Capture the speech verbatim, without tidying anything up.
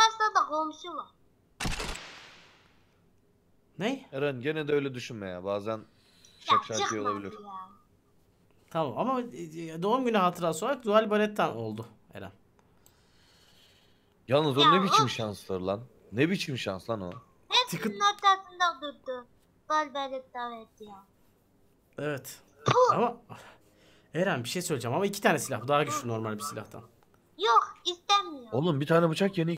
Tersa'da komşu var. Ne? Eren gene de öyle düşünme ya. Bazen Ya şak şaki çıkmadı olabilir. ya. Tamam ama e, doğum günü hatırası olarak Zuhal Balet'ten oldu Eren. Yalnız o Ya ne biçim of. şanslar lan? Ne biçim şans lan o? Hepsinin Ticket... ortasında durdu. Galbelet davet ya. Evet. Ama Eren bir şey söyleyeceğim ama iki tane silah. Bu daha güçlü normal bir silahtan. Yok istemiyorum. Oğlum bir tane bıçak yeni